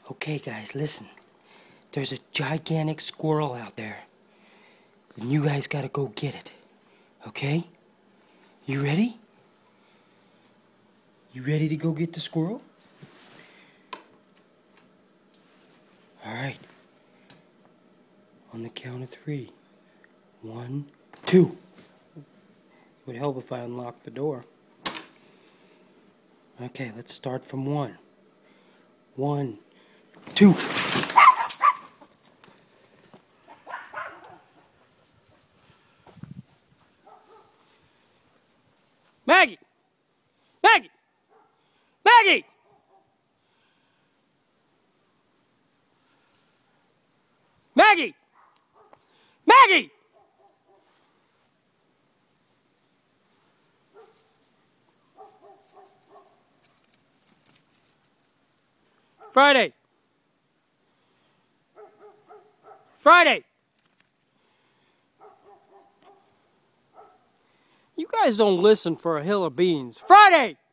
Okay, guys, listen. There's a gigantic squirrel out there. And you guys gotta go get it. Okay? You ready? You ready to go get the squirrel? Alright. On the count of 3. 1, 2. It would help if I unlocked the door. Okay, let's start from 1. 1, 2. Maggie! Maggie! Maggie! Maggie! Maggie! Friday! Friday! You guys don't listen for a hill of beans. Friday!